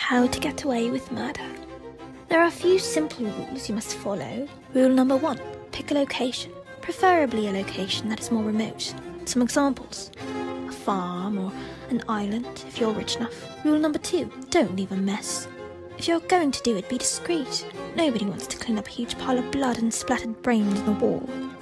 How to get away with murder. There are a few simple rules you must follow. Rule number 1, pick a location, preferably a location that is more remote. Some examples: a farm or an island if you're rich enough. Rule number 2, don't leave a mess. If you're going to do it, be discreet. Nobody wants to clean up a huge pile of blood and splattered brains on the wall.